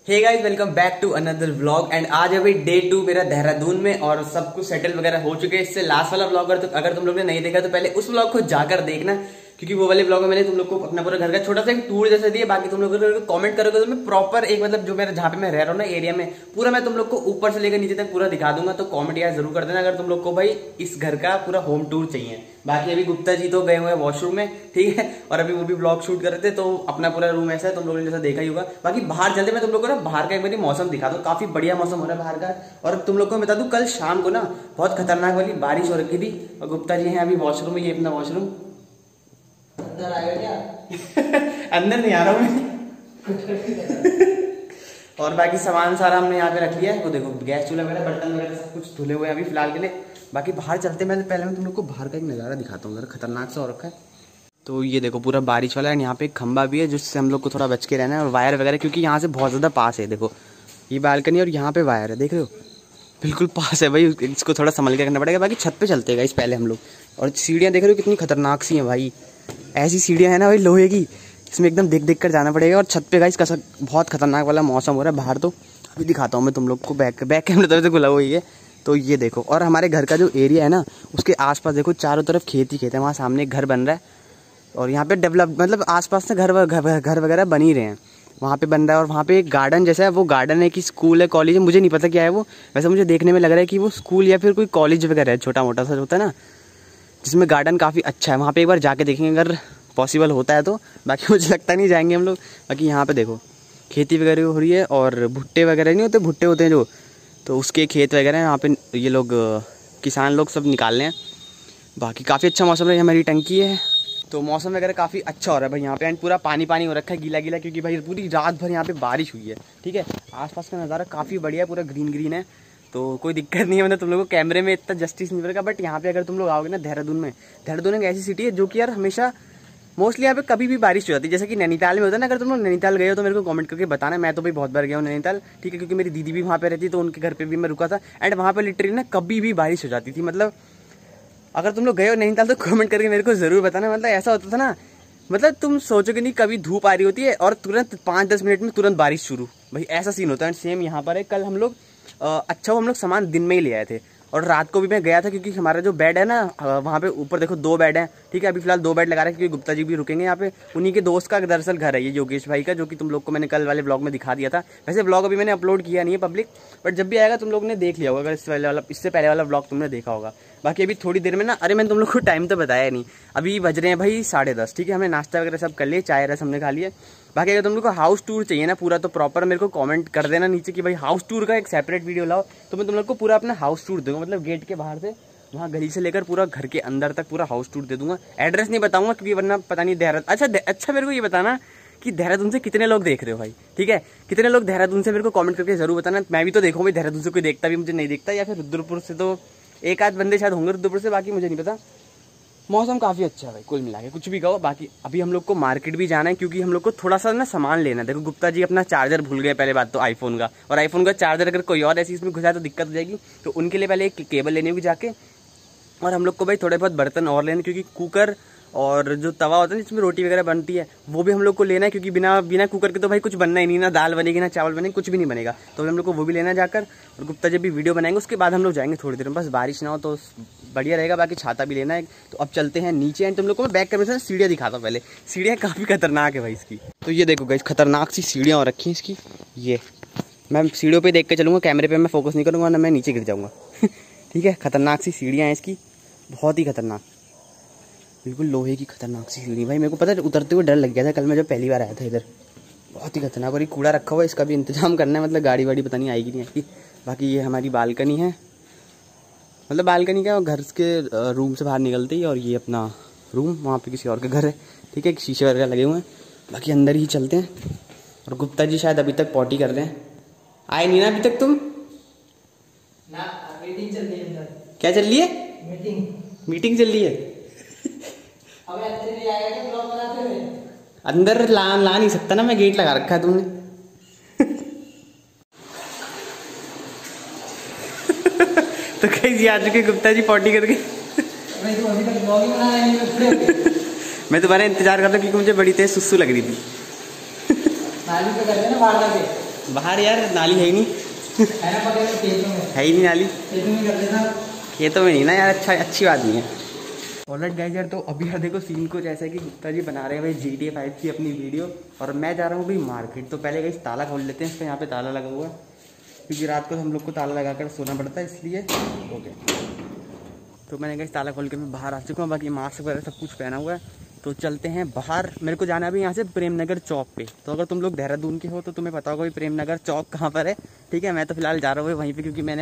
Hey guys, welcome back to another vlog. And आज अभी day 2 मेरा देहरादून में और सब कुछ सेटल वगैरह हो चुके हैं। इससे लास्ट वाला व्लॉग अगर तुम लोग ने नहीं देखा तो पहले उस व्लॉग को जाकर देखना, क्योंकि वो वाले व्लॉग में मैंने तुम लोग को अपना पूरा घर का छोटा सा एक टूर जैसा दिया। बाकी तुम लोग अगर कमेंट करोगे तो मैं प्रॉपर एक मतलब जो मेरा जहाँ पे मैं रह रहा हूँ ना एरिया में पूरा मैं तुम लोग को ऊपर से लेकर नीचे तक पूरा दिखा दूंगा। तो कमेंट यार जरूर कर देना अगर तुम लोग को भाई इस घर का पूरा होम टूर चाहिए। बाकी अभी गुप्ता जी तो गए हुए हैं वॉशरूम में, ठीक है, और अभी वो भी ब्लॉग शूट कर रहे थे। तो अपना पूरा रूम ऐसा है, तुम लोगों ने जैसा देखा ही होगा। बाकी बाहर चलते मैं तुम लोग को ना बाहर का एक बार मौसम दिखा दूं। काफी बढ़िया मौसम हो रहा है बाहर का। और तुम लोग को बता दूं, कल शाम को ना बहुत खतरनाक वाली बारिश हो रखी थी। और गुप्ता जी हैं अभी वॉशरूम में, ये अपना वॉशरूम। अंदर आएगा क्या? अंदर नहीं आ रहा हूँ मैं। और बाकी सामान सारा हमने यहाँ पे रख लिया है। वो देखो गैस चूल्हा वगैरह बर्तन वगैरह सब कुछ धुले हुए हैं अभी फिलहाल के लिए। बाकी बाहर चलते मैं पहले मैं तुम लोग को बाहर का एक नज़ारा दिखाता हूँ, खतरनाक सा हो रखा है। तो ये देखो पूरा बारिश वाला है। यहाँ पे एक खंबा भी है जिससे हम लोग को थोड़ा बच के रहना है, और वायर वगैरह क्योंकि यहाँ से बहुत ज़्यादा पास है। देखो ये बालकनी और यहाँ पे वायर है, देख रहे हो, बिल्कुल पास है भाई। इसको थोड़ा संभल के रखना पड़ेगा। बाकी छत पे चलते हैं इस पहले हम लोग। और सीढ़ियाँ देख रहे हो कितनी खतरनाक सी हैं भाई। ऐसी सीढ़ियाँ हैं ना भाई लोहे की, इसमें एकदम देख देख कर जाना पड़ेगा। और छत पे गाइस का बहुत खतरनाक वाला मौसम हो रहा है बाहर। तो अभी दिखाता हूँ मैं तुम लोग को। बैक कैमरा तरफ से खुला हुआ ही है। तो ये देखो, और हमारे घर का जो एरिया है ना उसके आसपास देखो चारों तरफ खेत ही खेत है। वहाँ सामने एक घर बन रहा है और यहाँ पे डेवलप मतलब आसपास से घर वगैरह बन ही रहे हैं। वहाँ पे बन रहा है और वहाँ पे एक गार्डन जैसा है। वो गार्डन है कि स्कूल है कॉलेज है मुझे नहीं पता क्या है वो। वैसे मुझे देखने में लग रहा है कि वो स्कूल या फिर कोई कॉलेज वगैरह है, छोटा मोटा सा होता है ना, जिसमें गार्डन काफ़ी अच्छा है। वहाँ पे एक बार जाके देखेंगे अगर पॉसिबल होता है तो। बाकी मुझे लगता नहीं जाएंगे हम लोग। बाकी यहाँ पे देखो खेती वगैरह हो रही है और भुट्टे वगैरह नहीं होते, भुट्टे होते हैं जो, तो उसके खेत वगैरह हैं। यहाँ पे ये लोग किसान लोग सब निकाल रहे हैं। बाकी काफ़ी अच्छा मौसम है। हमारी टंकी है तो मौसम वगैरह काफ़ी अच्छा हो रहा है भाई यहाँ पे। एंड पूरा पानी पानी हो रखा है, गीला गीला, क्योंकि भाई पूरी रात भर यहाँ पे बारिश हुई है, ठीक है। आसपास का नज़ारा काफ़ी बढ़िया है, पूरा ग्रीन ग्रीन है, तो कोई दिक्कत नहीं है। मतलब तुम लोगों को कैमरे में इतना जस्टिस नहीं मिलेगा। बट यहाँ पे अगर तुम लोग आओगे ना देहरादून में, देहरादून एक ऐसी सिटी है जो कि यार हमेशा मोस्टली यहाँ पे कभी भी बारिश हो जाती है। जैसे कि नैनीताल में होता है ना। अगर तुम लोग नैनीताल गए हो तो मेरे को कमेंट करके बताना। मैं तो भाई बहुत बार गया हूँ नैनीताल, ठीक है, क्योंकि मेरी दीदी भी वहाँ पे रहती है तो उनके घर पे भी मैं रुका था। एंड वहाँ पे लिटरली ना कभी भी बारिश हो जाती थी। मतलब अगर तुम लोग गए हो नैनीताल तो कमेंट करके मेरे को जरूर बताना। मतलब ऐसा होता था ना, मतलब तुम सोचोगे नहीं, कभी धूप आ रही होती है और तुरंत 5-10 मिनट में तुरंत बारिश शुरू, भाई ऐसा सीन होता है। सेम यहाँ पर है। कल हम लोग अच्छा हम लोग सामान दिन में ही ले आए थे और रात को भी मैं गया था, क्योंकि हमारा जो बेड है ना वहाँ पे ऊपर देखो 2 बेड हैं, ठीक है। अभी फिलहाल 2 बेड लगा रहे हैं क्योंकि गुप्ता जी भी रुकेंगे यहाँ पे। उन्हीं के दोस्त का दरअसल घर है ये योगेश भाई का, जो कि तुम लोग को मैंने कल वाले ब्लॉग में दिखा दिया था। वैसे ब्लॉग अभी मैंने अपलोड किया नहीं है पब्लिक, बट जब भी आएगा तुम लोग ने देख लिया होगा। अगर इससे पहले वाला ब्लॉग तुमने देखा होगा। बाकी अभी थोड़ी देर में ना, अरे मैंने तुम लोग को टाइम तो बताया नहीं, अभी बज रहे हैं भाई 10:30, ठीक है। हमने नाश्ता वगैरह सब कर लिए, चाय रस हमने खा लिए। बाकी अगर तुम लोग को हाउस टूर चाहिए ना पूरा, तो प्रॉपर मेरे को कमेंट कर देना नीचे कि भाई हाउस टूर का एक सेपरेट वीडियो लाओ, तो मैं तुम लोग को पूरा अपना हाउस टूर दूंगा। मतलब गेट के बाहर से वहाँ गली से लेकर पूरा घर के अंदर तक पूरा हाउस टूर दे दूंगा। एड्रेस नहीं बताऊंगा क्योंकि वरना पता नहीं देहरादून। अच्छा मेरे को ये बताना कि देहरादून से कितने लोग देख रहे हो भाई, ठीक है। कितने लोग देहरादून से मेरे को कमेंट करके जरूर बताना। मैं भी तो देखूँ भाई, देहरादून से कोई देखता भी मुझे नहीं देखता, या फिर रुद्रपुर से तो एक आध बंदे शायद होंगे रुद्रपुर से, बाकी मुझे नहीं पता। मौसम काफ़ी अच्छा है भाई कुल मिला के, कुछ भी कहो। बाकी अभी हम लोग को मार्केट भी जाना है क्योंकि हम लोग को थोड़ा सा ना सामान लेना है। देखो गुप्ता जी अपना चार्जर भूल गए पहले बात तो आईफोन का, और आईफोन का चार्जर अगर कोई और ऐसी इसमें घुसा तो दिक्कत हो जाएगी। तो उनके लिए पहले एक केबल लेनी होगी जाके। और हम लोग को भाई थोड़े बहुत बर्तन और लेने, क्योंकि कुकर और जो तवा होता है जिसमें रोटी वगैरह बनती है वो भी हम लोग को लेना है, क्योंकि बिना कुकर के तो भाई कुछ बनना ही नहीं, ना दाल बनेगी ना चावल बनेगी, कुछ भी नहीं बनेगा। तो हम लोग को वो भी लेना जाकर। और गुप्ता जब भी वीडियो बनाएंगे उसके बाद हम लोग जाएंगे थोड़ी देर में, बस बारिश ना हो तो बढ़िया रहेगा। बाकी छाता भी लेना है। तो अब चलते हैं नीचे। एंड तुम लोग को मैं बैक कैमरे से सीढ़ियाँ दिखाता हूँ पहले। सीढ़ियाँ काफ़ी खतरनाक है भाई इसकी। तो ये देखो गाइस खतरनाक सी सीढ़ियाँ और रखी हैं इसकी। ये मैं सीढ़ियों पर देख के चलूँगा, कैमरे पर मैं फोकस नहीं करूँगा ना मैं नीचे गिर जाऊँगा। ठीक है, खतरनाक सी सीढ़ियाँ हैं इसकी, बहुत ही खतरनाक, बिल्कुल लोहे की खतरनाक सी सीढ़ी। भाई मेरे को पता है उतरते हुए डर लग गया था कल मैं जब पहली बार आया था इधर, बहुत ही खतरनाक। और ये कूड़ा रखा हुआ है, इसका भी इंतजाम करना है, मतलब गाड़ी वाड़ी पता नहीं आएगी नहीं आएगी। बाकी ये हमारी बालकनी है, मतलब बालकनी क्या, घर के रूम से बाहर निकलते ही, और ये अपना रूम, वहाँ पे किसी और के घर है, ठीक है। शीशे वगैरह लगे हुए हैं। बाकी अंदर ही चलते हैं। और गुप्ता जी शायद अभी तक पॉटी कर रहे हैं, आए नहीं ना अभी तक तुम ना? मीटिंग चल रही है। क्या चल रही है? मीटिंग चल रही है। अंदर ला नहीं सकता ना मैं, गेट लगा रखा है तुमने। तो कैसे आ चुके गुप्ता जी पॉटी करके। मैं तुम्हारा इंतजार कर रहा हूँ क्योंकि मुझे बड़ी तेज सुसु लग रही थी। बाहर यार नाली है ही नहीं। है ना, पता है खेतों में, है ही नहीं नाली, खेतों में कर देना। खेतों में नहीं ना यार, अच्छी बात नहीं है। ऑलराइट गाइस यार, तो अभी यार देखो सीन कुछ ऐसा है कि गुप्ता जी बना रहे हैं भाई GTA 5 की अपनी वीडियो, और मैं जा रहा हूँ भाई मार्केट। तो पहले गाइस ताला खोल लेते हैं, इसका यहाँ पे ताला लगा हुआ है, क्योंकि रात को हम लोग को ताला लगा कर सोना पड़ता है, इसलिए ओके। तो मैंने गाइस ताला खोल के मैं बाहर आ चुका हूँ, बाकी मास्क वगैरह सब कुछ पहना हुआ है। तो चलते हैं बाहर। मेरे को जाना है अभी यहाँ से प्रेमनगर चौक पे। तो अगर तुम लोग देहरादून के हो तो तुम्हें पता होगा भाई प्रेमनगर चौक कहाँ पर है, ठीक है। मैं तो फिलहाल जा रहा हूँ वहीं पे, क्योंकि मैंने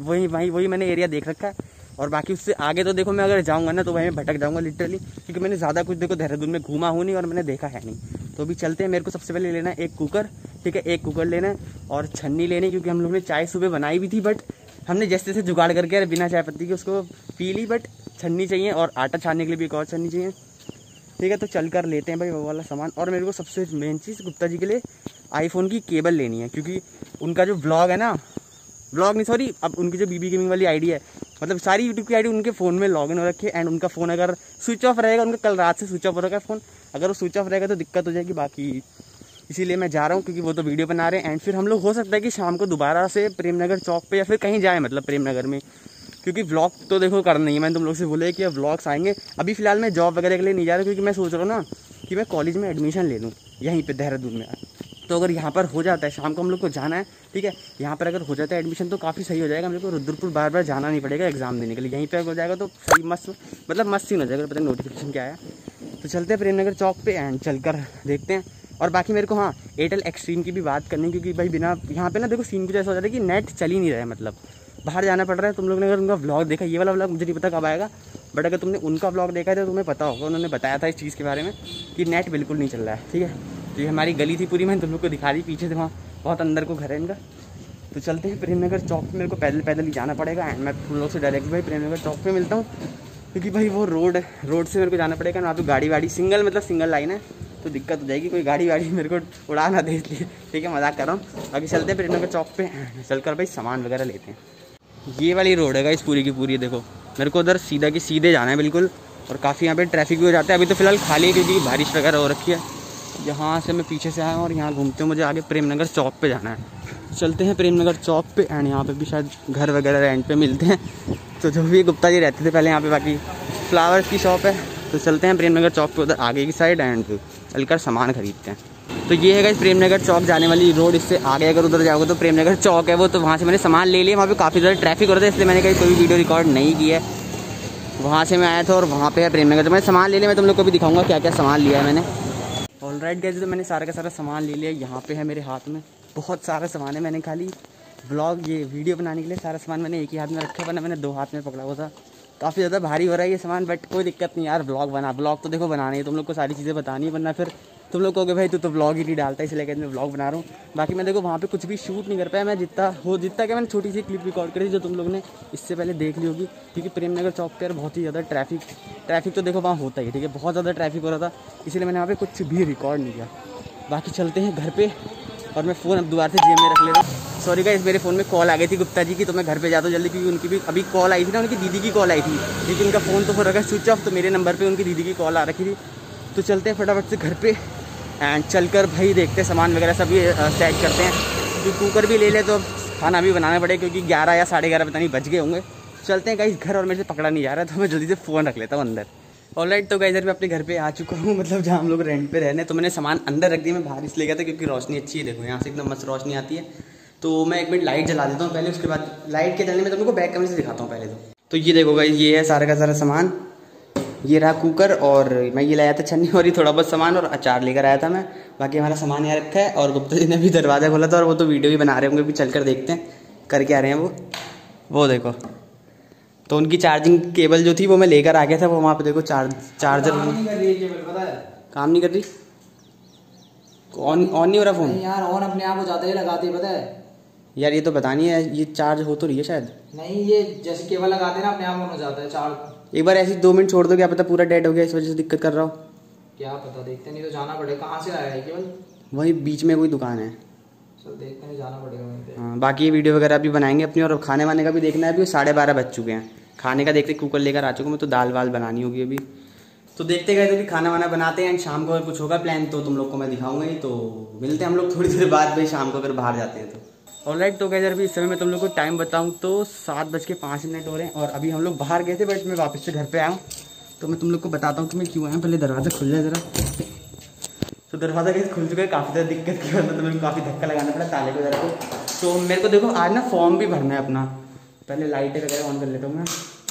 वही मैंने एरिया देख रखा है। और बाकी उससे आगे तो देखो मैं अगर जाऊँगा ना तो वहीं में भटक जाऊँगा लिटरली, क्योंकि मैंने ज़्यादा कुछ देखो देहरादून में घूमा हूँ नहीं और मैंने देखा है नहीं। तो अभी चलते हैं। मेरे को सबसे पहले लेना है एक कुकर, ठीक है, एक कुकर लेना है और छन्नी लेनी, क्योंकि हम लोग ने चाय सुबह बनाई भी थी, बट हमने जैसे जैसे जुगाड़ करके बिना चाय पत्ती के उसको पी ली, बट छन्नी चाहिए और आटा छानने के लिए भी एक और छन्नी चाहिए, ठीक है। तो चल कर लेते हैं भाई वो वाला सामान। और मेरे को सबसे मेन चीज़ गुप्ता जी के लिए आईफोन की केबल लेनी है, क्योंकि उनका जो व्लॉग है ना, व्लॉग नहीं सॉरी, अब उनकी जो बीबी गेमिंग वाली आईडी है, मतलब सारी यूट्यूब की आईडी उनके फ़ोन में लॉगिन हो रखी है। एंड उनका फ़ोन अगर स्विच ऑफ रहेगा, उनका कल रात से स्विच ऑफ हो रखा है फ़ोन, अगर वो स्विच ऑफ रहेगा तो दिक्कत हो जाएगी। बाकी इसीलिए मैं जा रहा हूँ, क्योंकि वो तो वीडियो बना रहे हैं। एंड फिर हम लोग हो सकता है कि शाम को दोबारा से प्रेमनगर चौक पे या फिर कहीं जाए, मतलब प्रेमनगर में, क्योंकि व्लॉग तो देखो करना नहीं है। मैंने तुम लोग से बोला है कि अब व्लॉग्स आएंगे। अभी फिलहाल मैं जॉब वगैरह के लिए नहीं जा रहा, क्योंकि मैं सोच रहा हूँ ना कि मैं कॉलेज में एडमिशन ले लूँ यहीं पे देहरादून में। तो अगर यहाँ पर हो जाता है, शाम को हम लोग को जाना है, ठीक है, यहाँ पर अगर हो जाता है एडमिशन तो काफ़ी सही हो जाएगा। हम लोग को रुद्रपुर बार बार जाना नहीं पड़ेगा एग्जाम देने के लिए। यहीं पर हो जाएगा तो सही मस्त, मतलब मस्त सीन हो जाएगा। पता नहीं नोटिफिकेशन क्या आया। तो चलते हैं प्रेमनगर चौक पे एंड चलकर देखते हैं। और बाकी मेरे को हाँ एयरटेल एक्सट्रीम की भी बात करनी, क्योंकि भाई बिना यहाँ पे ना देखो सीन कुछ ऐसा हो जाता है कि नेट चल ही नहीं रहा है, मतलब बाहर जाना पड़ रहा है। तुम लोग ने अगर उनका व्लॉग देखा, ये वाला व्लॉग मुझे नहीं पता कब आएगा, बट अगर तुमने उनका व्लॉग देखा है तो तुम्हें पता होगा, उन्होंने बताया था इस चीज़ के बारे में कि नेट बिल्कुल नहीं चल रहा है, ठीक है। तो ये हमारी गली थी पूरी, मैंने तुम लोग को दिखा दी, पीछे से वहाँ बहुत अंदर को घर है इनका। तो चलते हैं प्रेमनगर चौक पे। मेरे को पैदल ही जाना पड़ेगा एंड मैं तुम लोग से डायरेक्ट भाई प्रेमनगर चौक पे मिलता हूँ, क्योंकि भाई वो रोड से मेरे को जाना पड़ेगा ना। तो गाड़ी सिंगल लाइन है, तो दिक्कत हो जाएगी, कोई गाड़ी मेरे को उड़ा ना दे, इसलिए ठीक है, मजाक कर रहा हूँ। बाकी चलते हैं प्रेमनगर चौक पे, चलकर भाई सामान वगैरह लेते हैं। ये वाली रोड है इस पूरी की पूरी, देखो मेरे को उधर सीधा की सीधे जाना है बिल्कुल। और काफ़ी यहाँ पे ट्रैफिक भी हो जाता है। अभी तो फिलहाल खाली है क्योंकि बारिश वगैरह हो रखी है। यहाँ से मैं पीछे से आया हूँ और यहाँ घूमते हुए मुझे आगे प्रेमनगर चौक पे जाना है। चलते हैं प्रेमनगर चौक पे एंड यहाँ पे भी शायद घर वगैरह रेंट पे मिलते हैं। तो जो भी गुप्ता जी रहते थे पहले यहाँ पे, बाकी फ्लावर्स की शॉप है। तो चलते हैं प्रेमनगर चौक पे उधर आगे की साइड एंड चलकर सामान खरीदते हैं। तो ये है गाइस प्रेमनगर चौक जाने वाली रोड। इससे आगे अगर उधर जाओगे तो प्रेमनगर चौक है वो, तो वहाँ से मैंने सामान ले लिया। वहाँ पे काफ़ी ज़्यादा ट्रैफिक हो रहा था, इसलिए मैंने कहीं कोई वीडियो रिकॉर्ड नहीं किया है। वहाँ से मैं आया था और वहाँ पे है प्रेमनगर। तो मैंने सामान ले लिया, मैं तुम लोग को भी दिखाऊंगा क्या क्या सामान लिया है मैंने। ऑलराइट गाइस, तो मैंने सारा का सारा सामान ले लिया। यहाँ पे है मेरे हाथ में बहुत सारा सामान है। मैंने खाली ब्लॉग ये वीडियो बनाने के लिए सारा सामान मैंने एक ही हाथ में रखा, वरना मैंने 2 हाथ में पकड़ा हुआ था। काफ़ी ज़्यादा भारी हो रहा है ये सामान, बट कोई दिक्कत नहीं यार। ब्लॉग तो देखो बनानी है, तुम लोग को सारी चीज़ें बतानी है, वरना फिर तुम लोग कहोगे भाई तू तो ब्लॉग ही नहीं डालता, इसलिए कहते मैं ब्लॉग बना रहा हूँ। बाकी मैं देखो वहाँ पे कुछ भी शूट नहीं कर पाया। मैं जितना क्या मैंने छोटी सी क्लिप रिकॉर्ड करी जो तुम लोग ने इससे पहले देख ली होगी, क्योंकि प्रेमनगर चौक पर बहुत ही ज़्यादा ट्रैफिक तो देखो वहाँ होता ही है, ठीक है, बहुत ज़्यादा ट्रैफिक हो रहा था, इसलिए मैंने वहाँ पर कुछ भी रिकॉर्ड नहीं किया। बाकी चलते हैं घर पे और मैं फ़ोन अब दोबारा से जेब में रख ले रहा हूँ। सॉरी गाइस, मेरे फ़ोन में कॉल आ गई थी गुप्ता जी की, तो मैं घर पे जाता हूँ जल्दी, क्योंकि उनकी भी अभी कॉल आई थी ना, उनकी दीदी की कॉल आई थी, लेकिन उनका फ़ोन तो हो रखा है स्विच ऑफ। तो मेरे नंबर पे उनकी दीदी की कॉल आ रखी थी। तो चलते हैं फटाफट से घर पे एंड चलकर भाई देखते हैं सामान वगैरह सब ये सेट करते हैं। क्योंकि कुकर भी ले ले तो खाना भी बनाना पड़ेगा, क्योंकि 11 या 11:30 पता नहीं बज गए होंगे। चलते हैं गाइस घर, और मेरे से पकड़ा नहीं जा रहा, तो मैं जल्दी से फ़ोन रख लेता हूँ अंदर। ऑलराइट, तो गाइस मैं अपने घर पे आ चुका हूँ, मतलब जहाँ हम लोग रेंट पे रहने। तो मैंने सामान अंदर रख दिया। मैं बाहर इसलिए गया था क्योंकि रोशनी अच्छी है, देखो यहाँ से एकदम मस्त रोशनी आती है। तो मैं 1 मिनट लाइट जला देता हूँ पहले, उसके बाद लाइट के जलने में तुम लोग को बैक कैमरे से दिखाता हूँ पहले। तो ये देखो गाइस, ये है सारा का सारा सामान। ये रहा कुकर, और मैं ये लाया था छन्नी, और ये थोड़ा बहुत सामान और अचार लेकर आया था मैं। बाकी हमारा सामान यहाँ रखा है। और गुप्ता जी ने भी दरवाज़ा खोला था, और वो तो वीडियो भी बना रहे होंगे, भी चल कर देखते हैं कर क्या रहे हैं वो देखो। तो उनकी चार्जिंग केबल जो थी वो मैं लेकर आ गया था। वो वहाँ पे देखो चार्जर काम नहीं कर रही है केबल, पता है? काम नहीं कर रही, ऑन नहीं हो रहा फ़ोन यार। ऑन अपने आप हो जाता है, लगाते पता है यार। ये तो बतानी है, ये चार्ज हो तो रही है शायद। नहीं, ये जैसे केबल लगाते हैं ना अपने आप ऑन हो जाता है चार्ज। एक बार ऐसे 2 मिनट छोड़ दो, क्या पता पूरा डेड हो गया, इस वजह से दिक्कत कर रहा हो। क्या पता, देखते नहीं तो जाना पड़ेगा। कहाँ से आया है केबल? वही बीच में कोई दुकान है। चल देखते हैं, जाना पड़ेगा वहीं पे। हाँ, बाकी ये वीडियो वगैरह भी बनाएंगे अपनी, और खाने वाने का भी देखना है। अभी 12:30 बज चुके हैं, खाने का देखते कुकर लेकर आ चुका हूँ मैं। तो दाल वाल बनानी होगी अभी। तो देखते गए तो कि खाना वाना बनाते हैं एंड शाम को अगर कुछ होगा प्लान तो तुम लोग को मैं दिखाऊंगा ही। तो मिलते हैं हम लोग थोड़ी देर बाद भाई शाम को अगर बाहर जाते हैं तो। ऑलराइट, तो गैस अभी इस समय मैं तुम लोग को टाइम बताऊं तो 7:05 हो रहे हैं और अभी हम लोग बाहर गए थे बट मैं वापस से घर पे आया हूँ। तो मैं तुम लोग को बताता हूँ कि मैं क्यों आया हूँ। पहले दरवाज़ा खुल जाए ज़रा। तो दरवाज़ा कैसे खुल चुका है, काफ़ी ज़्यादा दिक्कत की वजह तो मेरे को काफ़ी धक्का लगाना पड़ा ताले को ज़रा को। तो मेरे को देखो आज ना फॉर्म भी भरना है अपना। पहले लाइटें वगैरह ऑन कर लेता हूँ मैं।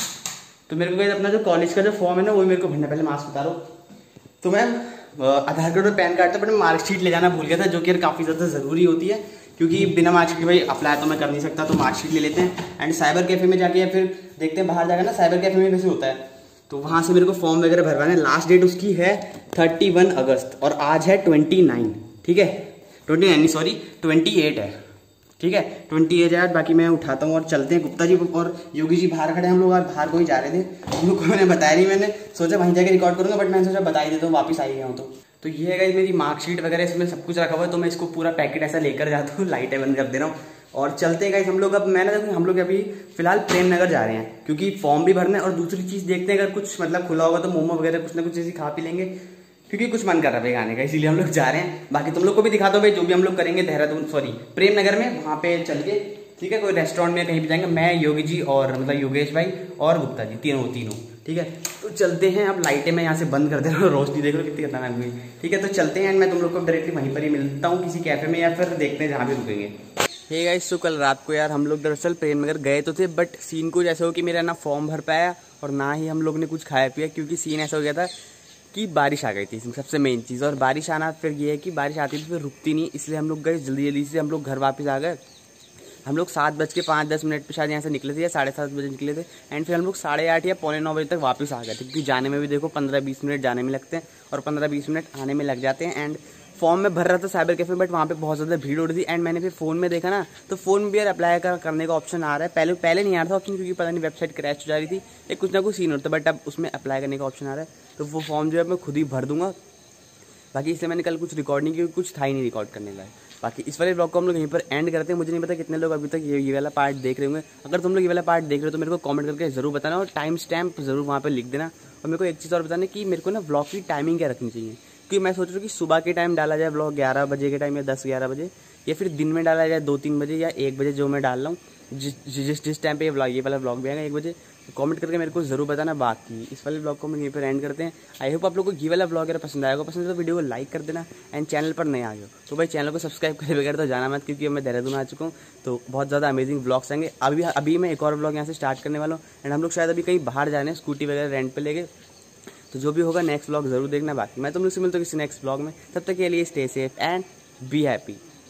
तो मेरे को अपना जो कॉलेज का जो फॉर्म है ना वही मेरे को भरना है। पहले मार्क्स बता रहा हूँ। तो मैं आधार कार्ड और पैन कार्ड था बट मैं मार्कशीट ले जाना भूल गया था, जो कि काफ़ी ज़्यादा ज़रूरी होती है क्योंकि बिना मार्कशीट के भाई अप्लाई तो मैं कर नहीं सकता। तो मार्कशीट ले लेते हैं एंड साइबर कैफे में जाके या फिर देखते हैं बाहर जाकर ना साइबर कैफे में कैसे होता है। तो वहाँ से मेरे को फॉर्म वगैरह भरवाना है। लास्ट डेट उसकी है 31 अगस्त और आज है 29, ठीक है 29 नहीं सॉरी 28 है, ठीक है 28 है। बाकी मैं उठाता हूँ और चलते हैं। गुप्ता जी और योगी जी बाहर खड़े हैं, हम लोग आज बाहर को ही जा रहे थे। हम लोग को मैंने बताया नहीं, मैंने सोचा वहीं जाके रिकॉर्ड करूँगा बट मैंने सोचा बता ही देता हूँ, वापस आ गया हूँ। तो ये है गाइस मेरी मार्कशीट वगैरह, इसमें सब कुछ रखा हुआ है। तो मैं इसको पूरा पैकेट ऐसा लेकर जाता हूँ, लाइटें बंद कर दे रहा हूँ और चलते हैं गाइस हम लोग। अब मैं ना देखो हम लोग अभी फिलहाल प्रेम नगर जा रहे हैं क्योंकि फॉर्म भी भरना है और दूसरी चीज़ देखते हैं अगर कुछ मतलब खुला होगा तो मोमो वगैरह कुछ ना कुछ ऐसी खा पी लेंगे क्योंकि कुछ मन कर रहा है खाने का, इसीलिए हम लोग जा रहे हैं। बाकी तुम लोग को भी दिखा दो भाई जो भी हम लोग करेंगे देहरादून सॉरी प्रेम नगर में, वहाँ पे चल के ठीक है कोई रेस्टोरेंट में कहीं भी जाएंगे। मैं योगी जी और मतलब योगेश भाई और गुप्ता जी तीनों ठीक है। तो चलते हैं। अब लाइटें मैं यहाँ से बंद कर दे रहा हूँ, रोशनी देख लो कितनी खतरनाक हुई, ठीक है। तो चलते हैं एंड मैं तुम लोग को डायरेक्टली वहीं पर ही मिलता हूँ किसी कैफे में या फिर देखते हैं जहाँ भी रुकेंगे। हे गाइस, तो कल रात को यार हम लोग दरअसल प्रेम नगर गए तो थे बट सीन कुछ ऐसा हो कि मेरा ना फॉर्म भर पाया और ना ही हम लोग ने कुछ खाया पिया क्योंकि सीन ऐसा हो गया था कि बारिश आ गई थी सबसे मेन चीज़। और बारिश आना फिर ये है कि बारिश आती थी फिर रुकती नहीं, इसलिए हम लोग गए जल्दी से हम लोग घर वापस आ गए। हम लोग 7:05-10 पे शायद यहाँ से निकले थे या 7:30 बजे निकले थे एंड फिर हम लोग 8:30 या 8:45 बजे तक वापस आ गए थे क्योंकि जाने में भी देखो 15-20 मिनट जाने में लगते हैं और 15-20 मिनट आने में लग जाते हैं। एंड फॉर्म में भर रहा था साइबर कैफे बट वहाँ पे बहुत ज़्यादा भीड़ हो रही थी एंड मैंने फिर फ़ोन में देखा ना तो फ़ोन में भी यार अप्लाई करने का ऑप्शन आ रहा है। पहले नहीं आ रहा था ऑप्शन क्योंकि पता नहीं वेबसाइट क्रैश हो जा रही थी या कुछ ना कुछ सीन होता बट अब उसमें अप्लाई करने का ऑप्शन आ रहा है। तो वो फॉर्म जो है मैं खुद ही भर दूंगा। बाकी इसलिए मैंने कल कुछ रिकॉर्ड नहीं क्योंकि कुछ था ही नहीं रिकॉर्ड करने का। बाकी इस वाले ब्लॉग को हम लोग यहीं पर एंड करते हैं। मुझे नहीं पता कितने लोग अभी तक ये वाला पार्ट देख रहे होंगे। अगर तुम लोग ये वाला पार्ट देख रहे हो तो मेरे को कमेंट करके जरूर बताना और टाइम स्टैम्प जरूर वहाँ पर लिख देना। और मेरे को एक चीज़ और बताना कि मेरे को ना ब्लॉग की टाइमिंग क्या रखनी चाहिए क्योंकि मैं सोच रहा हूँ कि सुबह के टाइम डाला जाए ब्लॉग 11 बजे के टाइम या 10-11 बजे या फिर दिन में डाला जाए 2-3 बजे या 1 बजे जो मैं डाल रहा हूँ जिस टाइम पे ये वाला ब्लॉग भी आएगा 1 बजे। तो कमेंट करके मेरे को जरूर बताना। बाकी इस वाले ब्लॉग को हम यहीं पर एंड करते हैं। आई होप आप लोग को ये वाला ब्लॉग अगर पसंद आएगा पसंद है तो वीडियो को लाइक कर देना एंड चैनल पर नए आ गए तो भाई चैनल को सब्सक्राइब करे बगैर तो जाना मत क्योंकि मैं देहरादून आ चुका हूँ। तो बहुत ज़्यादा अमेजिंग ब्लॉग्स आएंगे। अभी मैं एक और ब्लॉग यहाँ से स्टार्ट करने वाला हूँ एंड हम लोग शायद अभी कहीं बाहर जाने हैं स्कूटी वगैरह रेंट पे लेके। तो जो भी होगा नेक्स्ट ब्लॉग जरूर देखना। बाकी मैं तुम लोग से मिलता हूँ किसी नेक्स्ट ब्लॉग में, तब तक के लिए stay safe and be happy.